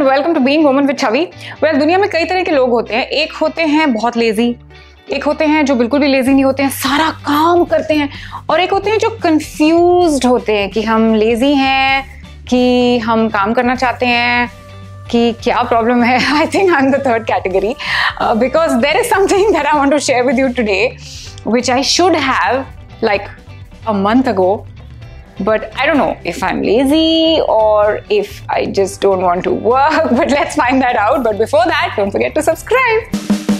Welcome to being woman with Chhavi. Well, दुनिया में कई तरह के लोग होते हैं। एक होते हैं बहुत लेजी, एक होते हैं जो बिल्कुल भी लेजी नहीं होते हैं, सारा काम करते हैं, और एक होते हैं जो कंफ्यूज्ड होते हैं कि हम लेजी हैं कि हम काम करना चाहते हैं कि क्या प्रॉब्लम है। I think I am the third category because there is something that I want to share with you today which I should have like a month ago, but I don't know if I'm lazy or if I just don't want to work, but let's find that out. But before that, don't forget to subscribe.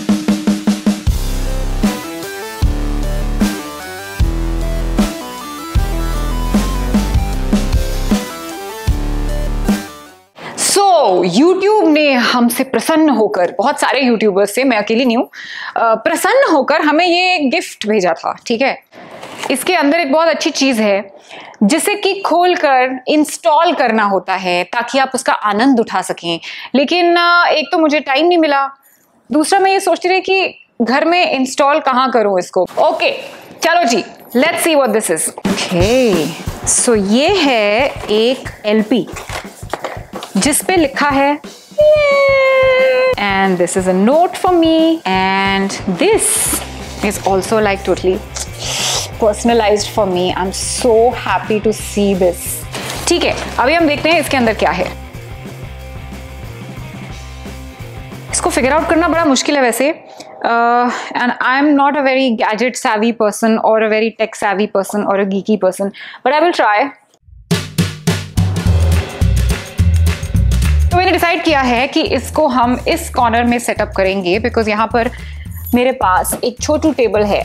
So, YouTube ने हमसे प्रसन्न होकर, बहुत सारे YouTubers से, मैं अकेली नहीं हूँ, प्रसन्न होकर हमें ये गिफ्ट भेजा था। ठीक है, इसके अंदर एक बहुत अच्छी चीज है जिसे कि खोलकर इंस्टॉल करना होता है ताकि आप उसका आनंद उठा सकें। लेकिन एक तो मुझे टाइम नहीं मिला, दूसरा मैं ये सोचती रही कि घर में इंस्टॉल कहाँ करूँ इसको। ओके, चलो जी, let's see what this is. Okay, so ये है एक LP जिस पे लिखा है and this is a note for me and this is also like totally personalized for me. I'm so happy to see this. ठीक है, अभी हम देखते हैं इसके अंदर क्या है। इसको फिगर आउट करना बड़ा मुश्किल है वैसे, and I'm not a very gadget savvy person or a very tech savvy person or a geeky person, but I will try. तो मैंने डिसाइड किया है कि इसको हम इस कॉर्नर में सेटअप करेंगे बिकॉज यहाँ पर मेरे पास एक छोटू टेबल है।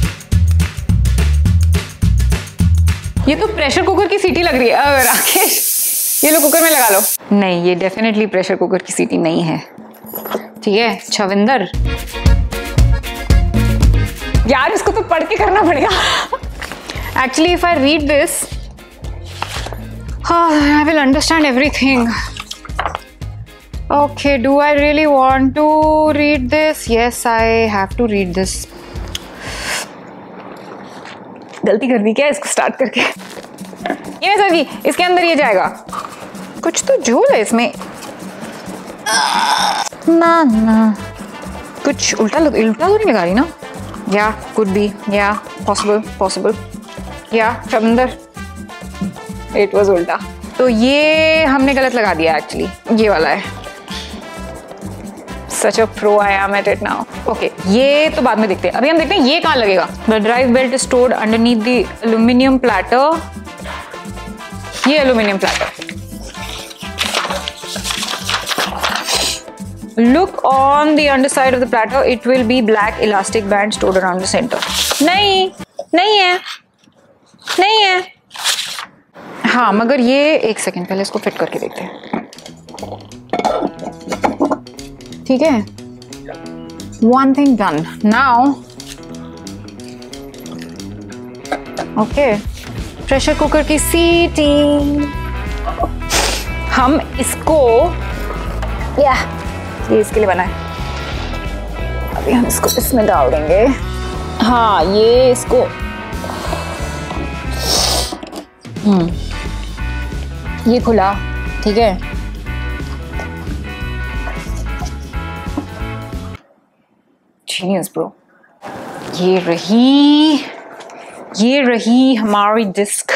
ये तो प्रेशर कुकर की सीटी लग रही है। राकेश, ये लो कुकर में लगा लो। नहीं, ये डेफिनेटली प्रेशर कुकर की सीटी नहीं है। ठीक है छविंदर, यार इसको तो पढ़ के करना पड़ेगा। Actually if I read this I will understand everything. Okay, do I really want to read this? Yes, I have to read this. गलती कर दी क्या इसको स्टार्ट करके? ये मैं समझी, इसके अंदर ये जाएगा। कुछ तो झोल है इसमें। ना कुछ उल्टा तो नहीं लगा रही ना? या could be, या possible, या शमिंदर, it was उल्टा। तो ये हमने गलत लगा दिया एक्चुअली, ये वाला है। Such a pro I am at it now. Okay, ये तो बाद में देखते हैं। अभी हम देखते हैं ये कहाँ लगेगा। The drive belt is stored underneath the aluminum platter. ये aluminum platter. Look on the underside of the platter. It will be black elastic band stored around the center. नहीं है। हाँ, मगर ये एक सेकेंड पहले इसको फिट करके देखते हैं। ठीक है, one thing done. Now, okay, pressure cooker की सीटी। हम इसको ये इसके लिए बना है। अभी हम इसको इसमें डाल देंगे। हाँ, ये इसको ये खुला। ठीक है, जीनियस ब्रो। ये रही हमारी डिस्क।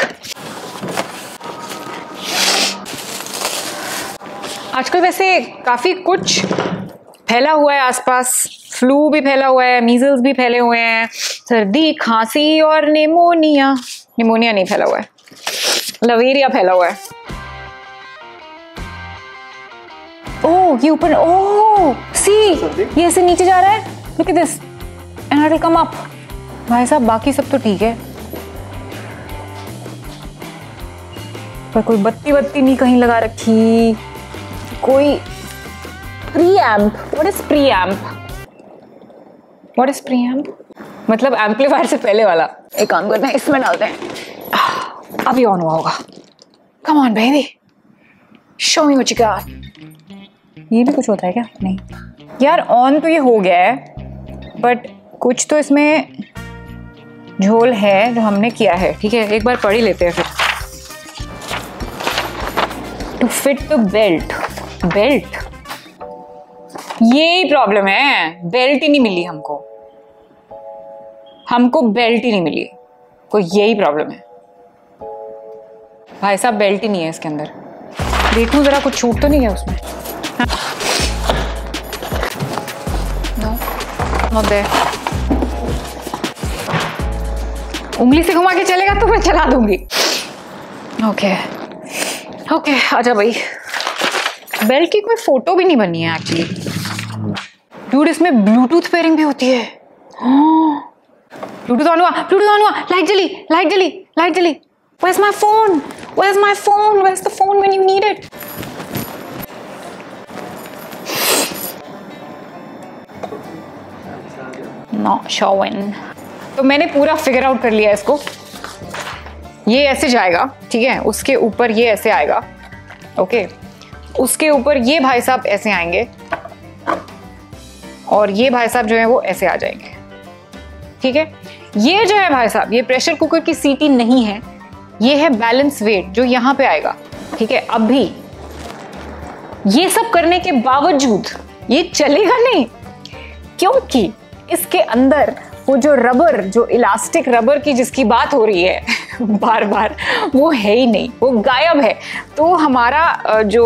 आजकल वैसे काफी कुछ फैला हुआ है आसपास। फ्लू भी फैला हुआ है, मीजल्स भी फैले हुए हैं, सर्दी, खांसी और निमोनिया नहीं फैला हुआ है, लवेरिया फैला हुआ है। ओह, ये ऊपर, ओह सी, ये ऐसे नीचे जा रहा है। Look at this, and it will come up. भाई साहब, बाकी सब तो ठीक है, पर कोई बत्ती नहीं कहीं लगा रखी, कोई प्रीएम्प। What is preamp? मतलब एम्पलीफायर से पहले वाला। एक काम करते हैं, इसमें डालते हैं। अभी ऑन हुआ होगा। Come on baby, show me what you got. ये भी कुछ होता है क्या? नहीं यार, ऑन तो ये हो गया है, बट कुछ तो इसमें झोल है जो हमने किया है। ठीक है, एक बार पढ़ ही लेते हैं फिर। To fit the belt, belt, यही प्रॉब्लम है, बेल्ट ही नहीं मिली हमको बेल्ट ही नहीं मिली, कोई यही प्रॉब्लम है भाई साहब, बेल्ट ही नहीं है इसके अंदर। देखूं जरा कुछ छूट तो नहीं है उसमें। No, not there. उंगली से घुमा के चलेगा तो मैं चला दूंगी। ओके ओके, आजा भाई। बेल्ट की कोई फोटो भी नहीं बनी है एक्चुअली। डूड, इसमें ब्लूटूथ पेयरिंग भी होती है। ब्लूटूथ ऑन हुआ, लाइट जली। Where's my phone? Where's the phone when you need it? Not showing. तो मैंने पूरा फिगर आउट कर लिया इसको। ये ऐसे जाएगा, ठीक है, उसके ऊपर ये ऐसे आएगा, ओके, उसके ऊपर ये भाई साहब ऐसे आएंगे, और ये भाई साहब जो है वो ऐसे आ जाएंगे, ठीक है। ये जो है भाई साहब, ये प्रेशर कुकर की सीटी नहीं है, ये है बैलेंस वेट जो यहां पे आएगा, ठीक है। अब भी ये सब करने के बावजूद ये चलेगा नहीं, क्योंकि इसके अंदर वो जो रबर, जो इलास्टिक रबर की जिसकी बात हो रही है बार बार, वो है ही नहीं, वो गायब है। तो हमारा जो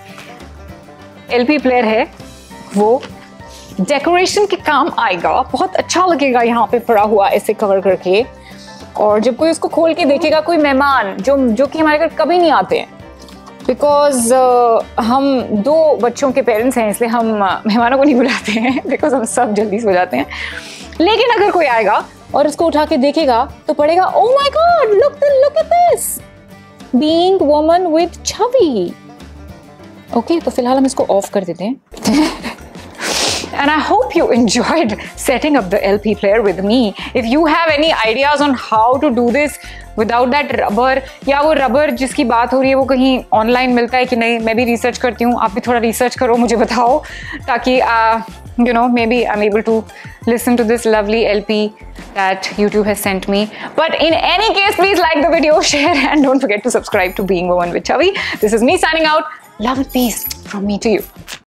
एलपी प्लेयर है वो डेकोरेशन के काम आएगा, बहुत अच्छा लगेगा यहाँ पे पड़ा हुआ ऐसे कवर करके, और जब कोई उसको खोल के देखेगा, कोई मेहमान जो कि हमारे घर कभी नहीं आते हैं, बिकॉज हम 2 बच्चों के पेरेंट्स हैं, इसलिए हम मेहमानों को नहीं बुलाते हैं, बिकॉज हम सब जल्दी सो जाते हैं। लेकिन अगर कोई आएगा और इसको उठा के देखेगा तो पड़ेगा, oh my god, look at this, being woman with Chhavi. Okay, तो फिलहाल हम इसको ऑफ कर देते हैं। And I hope you enjoyed setting up the LP player with me. If you have any ideas on how to do this without that rubber, या वो rubber जिसकी बात हो रही है वो कहीं ऑनलाइन मिलता है कि नहीं, मैं भी रिसर्च करती हूँ, आप भी थोड़ा रिसर्च करो, मुझे बताओ, ताकि you know, maybe I'm able to listen to this lovely LP that YouTube has sent me. But in any case, please like the video, share, and don't forget to subscribe to Being Woman with Chavi. This is me signing out. Love and peace from me to you.